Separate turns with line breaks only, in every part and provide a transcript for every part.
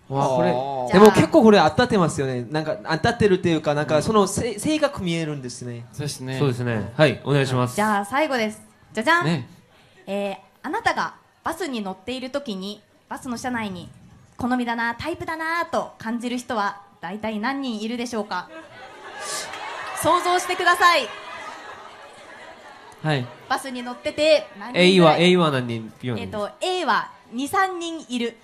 わこれ
じゃあ
でも結構これ当たってますよね。なんか当たってるっていうかなんかその性格見えるんですね。
そうですね。
そうですね。はい、お願いします。
じゃあ最後です。じゃじゃん、
ね。
あなたがバスに乗っている時にバスの車内に好みだなタイプだなと感じる人は大体何人いるでしょうか。想像してください。
はい。
バスに乗ってて何人
A は
ぐらい
A は何人 B は何人。
A は2、3人いる。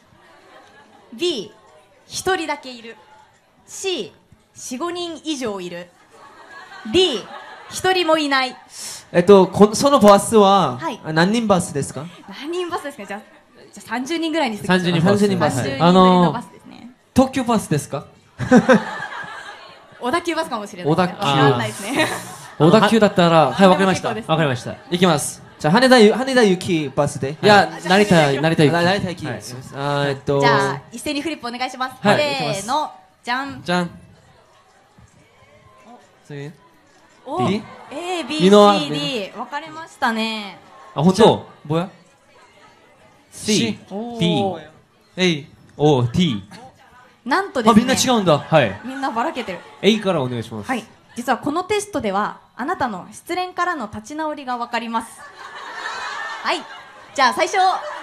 B、1人だけいる。 C、4、5人以上いる。 D、1人もいない。
そのバスは
はい
何人バスですか？
何人バスですか？じゃあ30人ぐらいにして
30人バス。
30人バス
30人乗りのバスですね。
東急バスですか？
小田急バスかもしれない。
小田急
わかんないですね。
小田急だったら、はい、わかりました。
結構です
わかりました。
いきます。
じゃあ羽田行きバスで。
いや、成田行き。
成田行き。
はい
じゃあ一斉にフリップお願いします。
はい
せーの、じゃん。
じゃん。次
お
B？
A、B、
みんな
C、D 分かれましたね。
あ、本当。
ぼや
C、
おー
D、
A。
O、T。
あ、
なんとですね、
みんな違うんだ。
はい。
みんなばらけてる。
A からお願いします。
はい、実はこのテストではあなたの失恋からの立ち直りが分かります。はい、じゃあ最初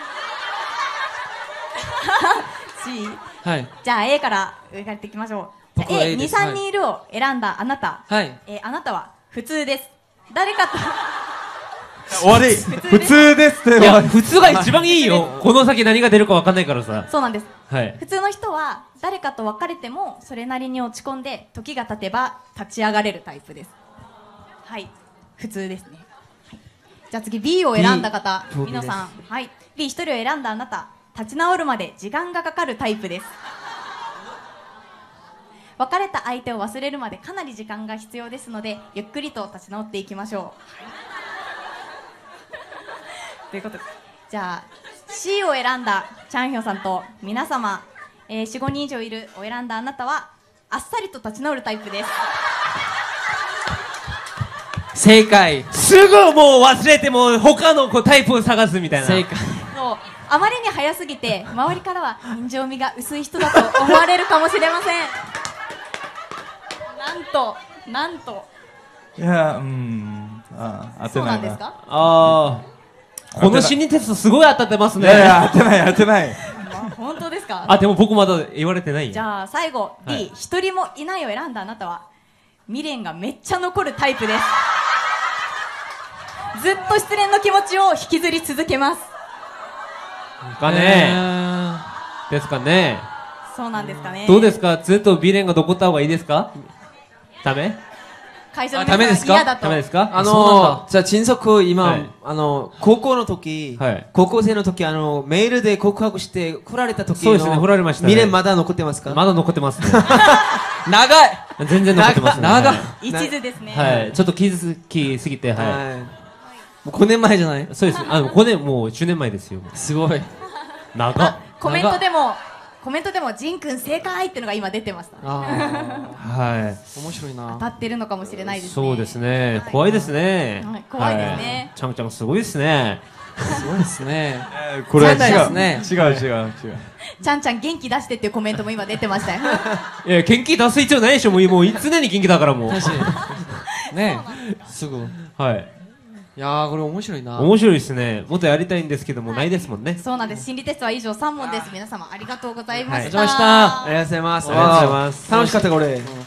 C、
はい。
じゃあ A から上からやっていきましょう。じゃあ
僕は
A、
A で
2、
す
3人いるを選んだあなた、
はい。
あなたは普通です。誰かと
終わり。普通ですって
いや、
終わり。
普通が一番いいよ。この先何が出るかわかんないからさ。
そうなんです。
はい。
普通の人は誰かと別れてもそれなりに落ち込んで時が経てば立ち上がれるタイプです。はい、普通ですね。はい、じゃあ次 B を選んだ方、
B
皆さん、はい、B1 人を選んだあなた、立ち直るまで時間がかかるタイプです。別れた相手を忘れるまでかなり時間が必要ですのでゆっくりと立ち直っていきましょう。ということで、じゃあ C を選んだチャンヒョさんと皆様、4、5人以上いるを選んだあなたはあっさりと立ち直るタイプです。
正解。
すぐもう忘れても他のタイプを探すみたいな。
正解。
そう、あまりに早すぎて周りからは人情味が薄い人だと思われるかもしれません。なんと
いや、当てないな。
そうなんですか？
ああ。この心理テストすごい当たってますね。
いやいや、当てない当てない。
本当ですか？
あ、でも僕まだ言われてないよ。
じゃあ最後 D、
はい、
一人もいないを選んだあなたは未練がめっちゃ残るタイプです。ずっと失恋の気持ちを引きずり続けます。
かねですかね。
そうなんですかね。
どうですか、ずっと未練が残った方がいいですか？ダメ？
会社の
ダメですか？
皆さん嫌だと。
ダメですか？
じゃあ迅速今、
はい
高校の時、
はい
高校生の時メールで告白して振られた時の
そうですね、振られましたね。
未練まだ残ってますか？
まだ残ってますね。
長い。
全然残ってますね。
長い。
一途ですね。
はい、ちょっと傷つきすぎて、は
はい。
もう5年前じゃない？
い。そうです。5年、もう10年前ですよ。
すごい。
長っ。
コメントでもジンくん正解っていうのが今出てました。
あ
は
あ、面白いな
当。たってるのかもしれない
い。
ですね。
そうですね
は。い
怖いですね
はい。怖いですね
はちゃんちゃんすごいですね。
すごいですね。
これは
そうなんですね
違う。
ちゃんちゃん元気出してっていうコメントも今出てましたよ。
いや、元気出す必要ないでしょ。もう常に元気だからもう。
確かに。ねえ。すぐ。い
はい。
やー、これ面白いな。
面白いですね。もっとやりたいんですけども、ないですもんね。
そうなんです。心理テストは以上3問です。皆様ありがとうございました。
ありがとうございました
ありがとうございます。
ありがとうございます
楽しかったこれ。